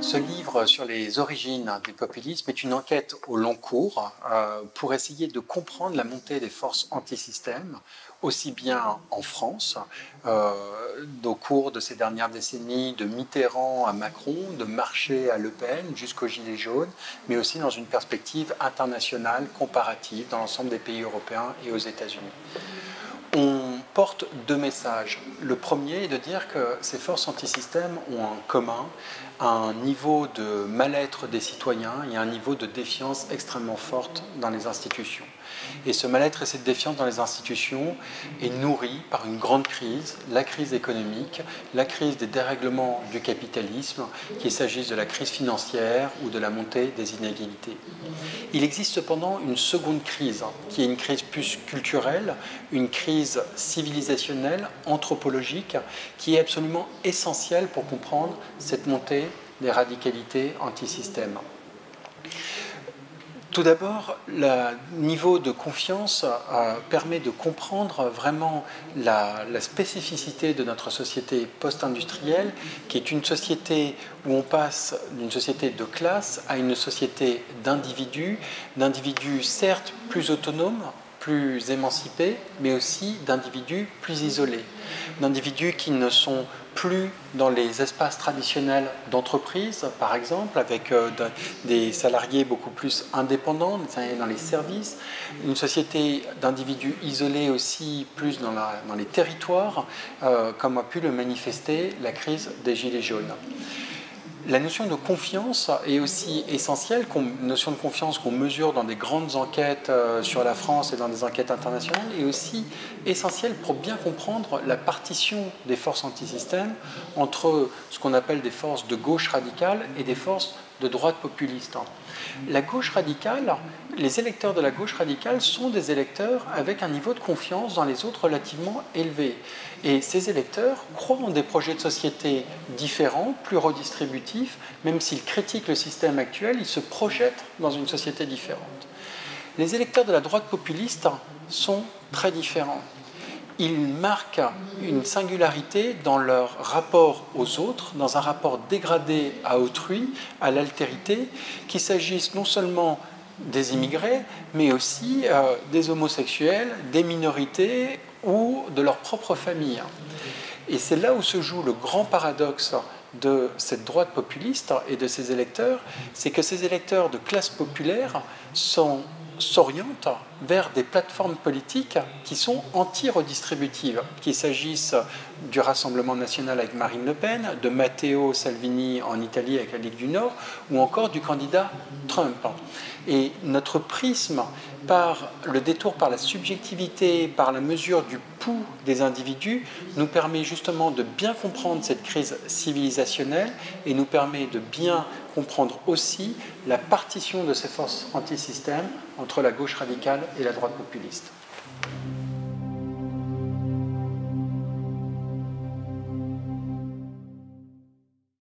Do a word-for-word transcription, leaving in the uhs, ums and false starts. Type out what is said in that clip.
Ce livre sur les origines du populisme est une enquête au long cours euh, pour essayer de comprendre la montée des forces anti-système, aussi bien en France, euh, au cours de ces dernières décennies, de Mitterrand à Macron, de Marché à Le Pen, jusqu'aux Gilets jaunes, mais aussi dans une perspective internationale, comparative, dans l'ensemble des pays européens et aux États-Unis. On porte deux messages. Le premier est de dire que ces forces anti-système ont en commun un niveau de mal-être des citoyens et un niveau de défiance extrêmement forte dans les institutions. Et ce mal-être et cette défiance dans les institutions est nourri par une grande crise, la crise économique, la crise des dérèglements du capitalisme, qu'il s'agisse de la crise financière ou de la montée des inégalités. Il existe cependant une seconde crise, qui est une crise plus culturelle, une crise civilisationnelle, anthropologique, qui est absolument essentielle pour comprendre cette montée des radicalités anti-système. Tout d'abord, le niveau de confiance euh, permet de comprendre vraiment la, la spécificité de notre société post-industrielle, qui est une société où on passe d'une société de classe à une société d'individus, d'individus certes plus autonomes, plus émancipés, mais aussi d'individus plus isolés, d'individus qui ne sont plus dans les espaces traditionnels d'entreprise, par exemple, avec euh, des salariés beaucoup plus indépendants, dans les services, une société d'individus isolés aussi, plus dans, la, dans les territoires, euh, comme a pu le manifester la crise des Gilets jaunes. La notion de confiance est aussi essentielle, une notion de confiance qu'on mesure dans des grandes enquêtes sur la France et dans des enquêtes internationales, est aussi essentielle pour bien comprendre la partition des forces anti-système entre ce qu'on appelle des forces de gauche radicale et des forces de droite populiste. La gauche radicale, les électeurs de la gauche radicale sont des électeurs avec un niveau de confiance dans les autres relativement élevé. Et ces électeurs croient en des projets de société différents, plus redistributifs, même s'ils critiquent le système actuel, ils se projettent dans une société différente. Les électeurs de la droite populiste sont très différents. Ils marquent une singularité dans leur rapport aux autres, dans un rapport dégradé à autrui, à l'altérité, qu'il s'agisse non seulement des immigrés, mais aussi euh, des homosexuels, des minorités ou de leur propre famille. Et c'est là où se joue le grand paradoxe de cette droite populiste et de ces électeurs, c'est que ces électeurs de classe populaire sont s'orientent vers des plateformes politiques qui sont anti-redistributives, qu'il s'agisse du Rassemblement national avec Marine Le Pen, de Matteo Salvini en Italie avec la Ligue du Nord, ou encore du candidat Trump. Et notre prisme, par le détour par la subjectivité, par la mesure du pouls des individus, nous permet justement de bien comprendre cette crise civilisationnelle et nous permet de bien comprendre aussi la partition de ces forces anti-système entre la gauche radicale et la droite populiste.